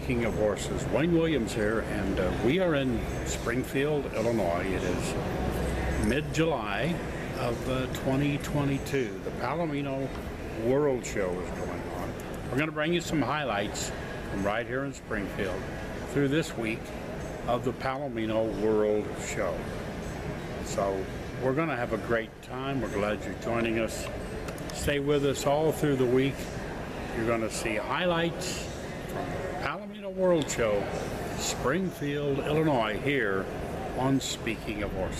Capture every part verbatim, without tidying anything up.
Speaking of horses, Wayne Williams here, and uh, we are in Springfield, Illinois. It is mid-July of uh, twenty twenty-two. The Palomino World Show is going on. We're going to bring you some highlights from right here in Springfield through this week of the Palomino World Show. So we're going to have a great time. We're glad you're joining us. Stay with us all through the week. You're going to see highlights from the Palomino World Show, Springfield, Illinois, here on Speaking of Horses.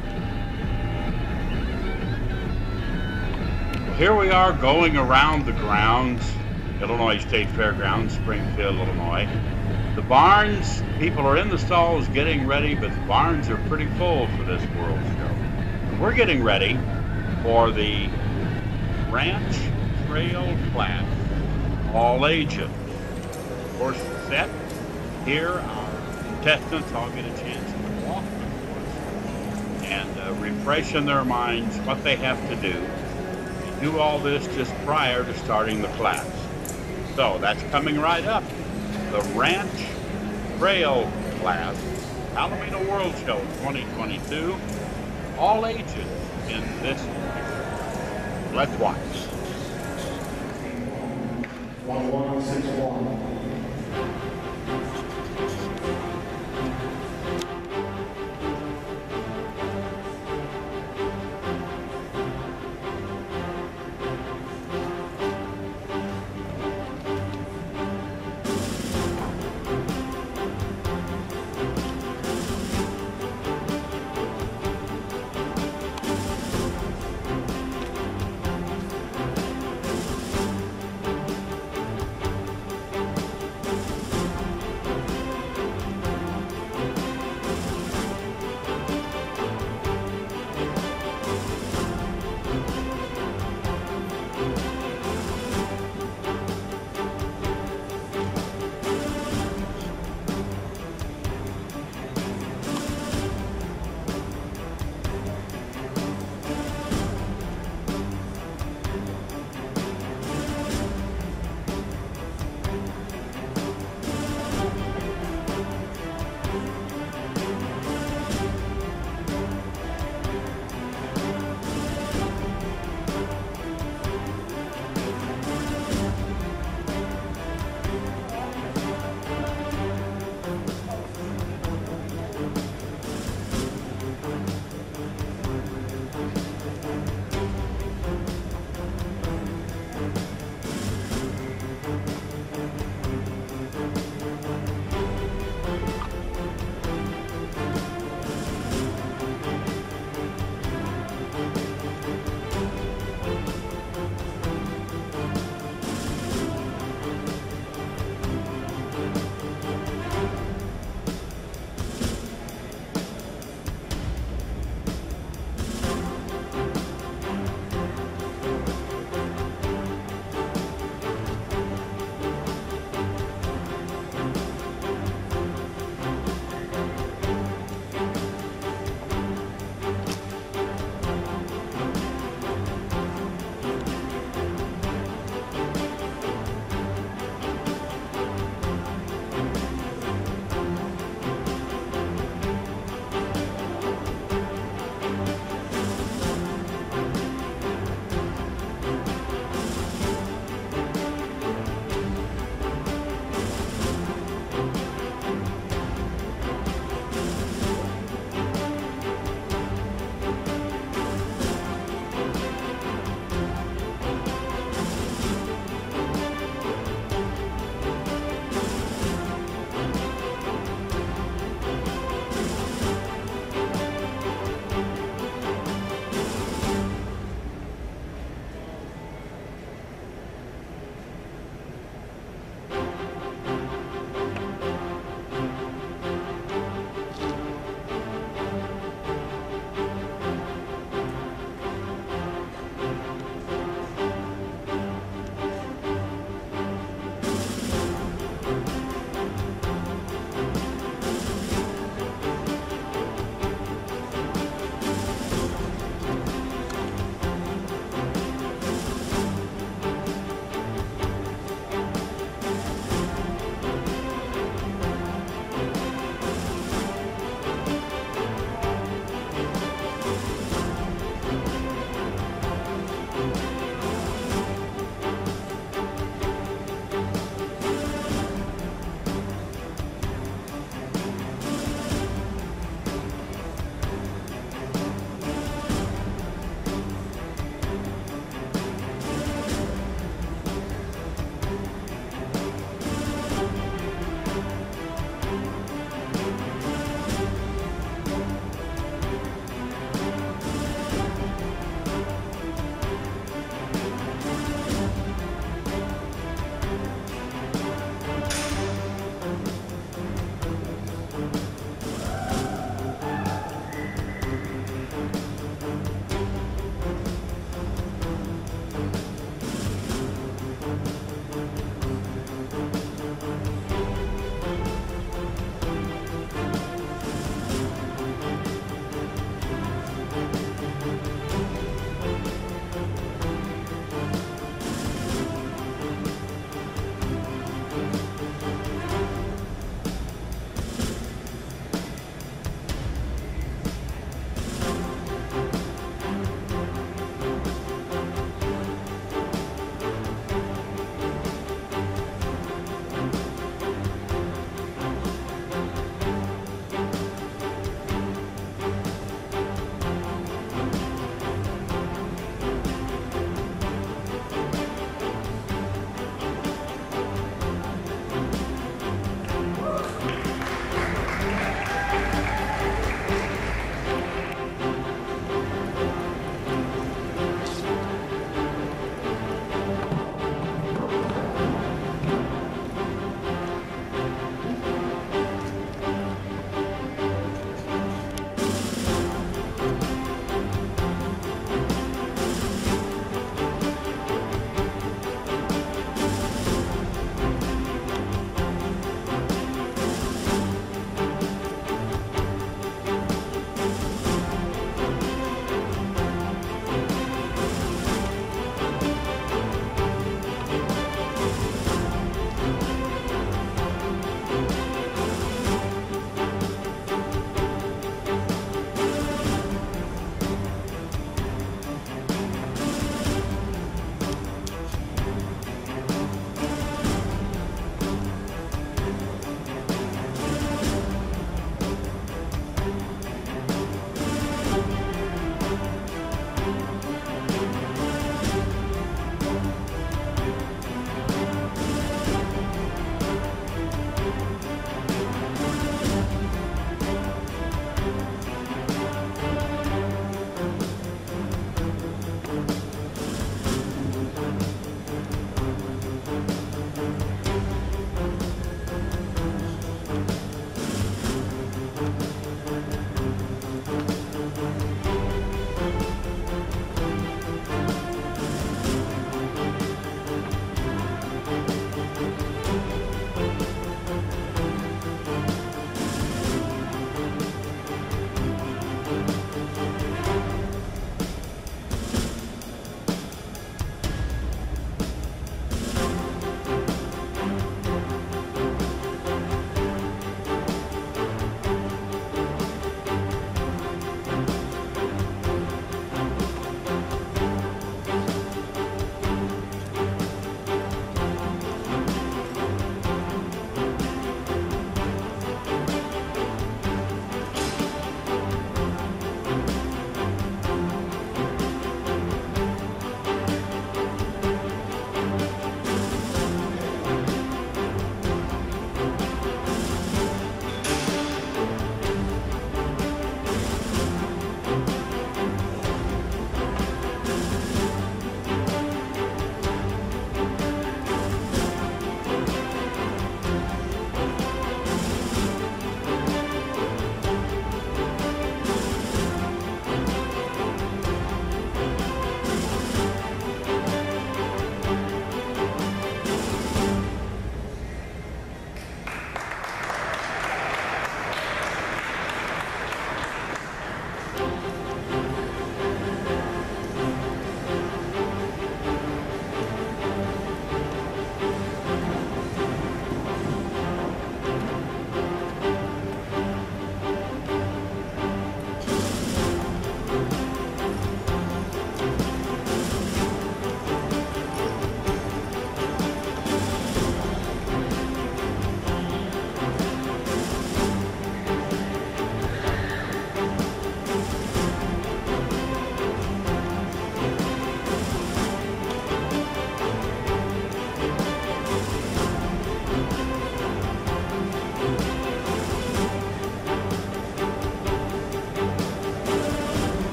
Well, here we are going around the grounds, Illinois State Fairgrounds, Springfield, Illinois. The barns, people are in the stalls getting ready, but the barns are pretty full for this World Show. We're getting ready for the Ranch Trail Class, all ages. Horse set. Here, our contestants all get a chance to walk the horse and uh, refresh in their minds what they have to do. And do all this just prior to starting the class. So that's coming right up. The Ranch Trail Class, Palomino World Show twenty twenty-two. All ages in this. Let's watch. one one six one.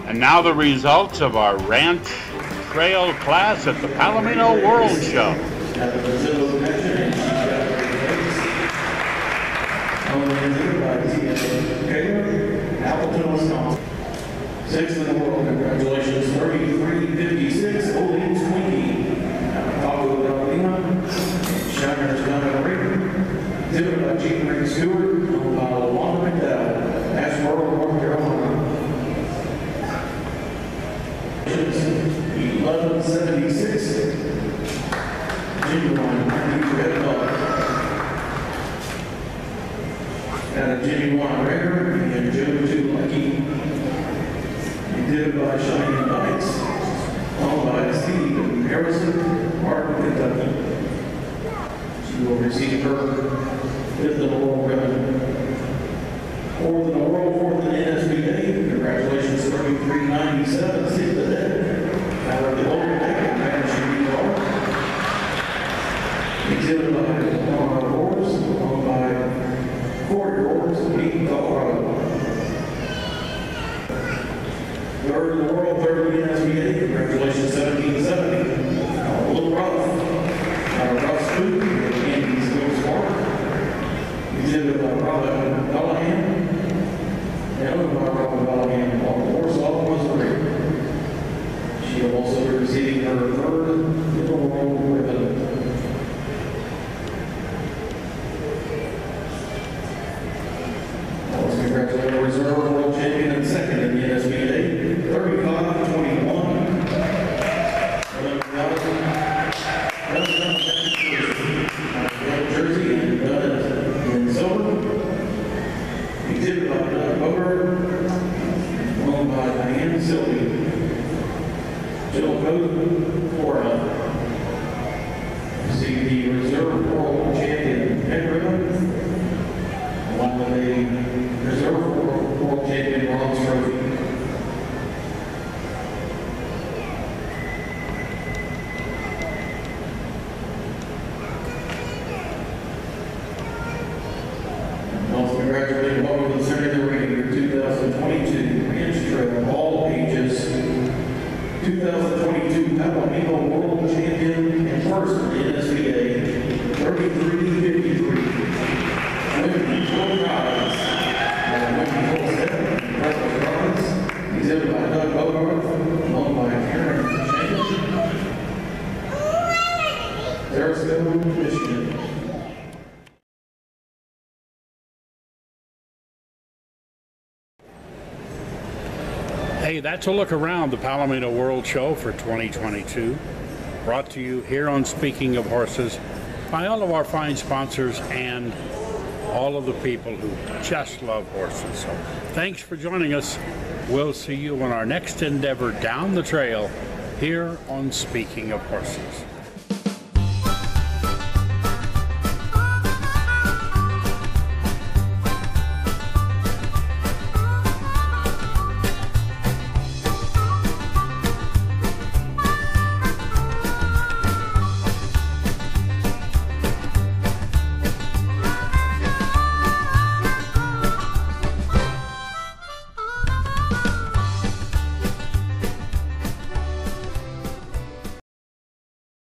And now the results of our ranch trail class at the Palomino World Show. Sixth in the world, congratulations, thirty-three fifty-six, Olean's Twinkie. Taco Palomino, Shiner's Gunner Raker, exhibited by Chief Rick Stewart, owned by Wanda McDowell, Asheboro, North Carolina. eleven seventy-six, Genuine, Red Dog. Got a Genuine Rare and Joe Too Lucky. Exhibited by Shining Knights, owned by Steve Harrison, Martin, Kentucky. She will receive her fifth in the world ribbon. Fourth in the world, fourth in the N S B A. Congratulations, thirty-three ninety-seven, sixth in the out of the older deck, Madison B. Exhibited by one of Wars, owned by four Wars, Pete, Colorado. Third in the world, third in the N S B A. Congratulations, seventeen seventy. A little rough. Uh, rough scoop. Andy's little smart. Exhibited by Robin Bellahan. And owned by Robin Bellahan on Warsaw, Missouri. She will also be receiving her third little world ribbon. Let's congratulate the reserve world champion and second in the N S B A, thirty-five twenty-one. Jersey and done it in silver. Exhibited by Doug Boger, owned by Diane Sylvie. Jill Coat, Florida. See the reserve world champion head ribbon, along with a reserve world, world champion bronze trophy. Also congratulating and welcome to the center of the ring, your two thousand twenty-two Ranch Trail All Ages two thousand twenty-two Palomino World Champion and first in the N S B A, thirty-three fifty-three. Women full prize. And women full step, impressive prize. Exhibited by Doug Bogart, owned by Karen Shannon. Sarasota, Michigan. Hey, that's a look around the Palomino World Show for twenty twenty-two. Brought to you here on Speaking of Horses by all of our fine sponsors and all of the people who just love horses. So thanks for joining us. We'll see you on our next endeavor down the trail here on Speaking of Horses.